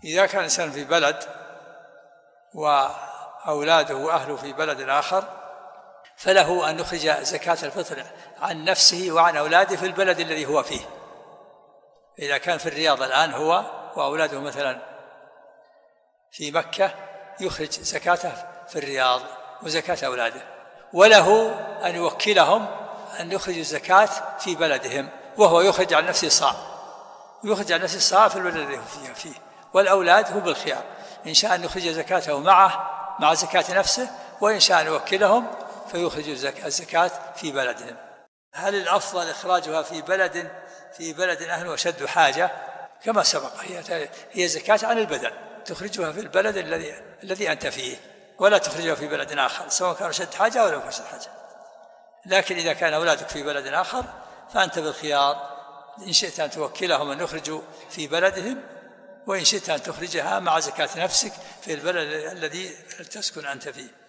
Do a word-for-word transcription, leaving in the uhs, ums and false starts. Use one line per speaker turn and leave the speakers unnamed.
إذا كان الإنسان في بلد وأولاده وأهله في بلد آخر فله أن يخرج زكاة الفطر عن نفسه وعن أولاده في البلد الذي هو فيه. إذا كان في الرياض الآن هو وأولاده مثلا في مكة يخرج زكاته في الرياض وزكاة أولاده، وله أن يوكلهم أن يخرج الزكاة في بلدهم، وهو يخرج عن نفسه صاع، يخرج عن نفسه صاع في البلد الذي هو فيه. والأولاد هو بالخيار، إن شاء أن يخرج زكاته معه مع زكاة نفسه، وإن شاء أن يوكلهم فيخرج الزكاة في بلدهم. هل الأفضل إخراجها في بلد في بلد أهله أشد حاجة؟ كما سبق، هي هي زكاة عن البدن، تخرجها في البلد الذي الذي أنت فيه، ولا تخرجها في بلد آخر سواء كان أشد حاجة أو لم يكن أشد حاجة. لكن إذا كان أولادك في بلد آخر فأنت بالخيار، إن شئت أن توكلهم أن يخرجوا في بلدهم، وإن شئت أن تخرجها مع زكاة نفسك في البلد الذي تسكن أنت فيه.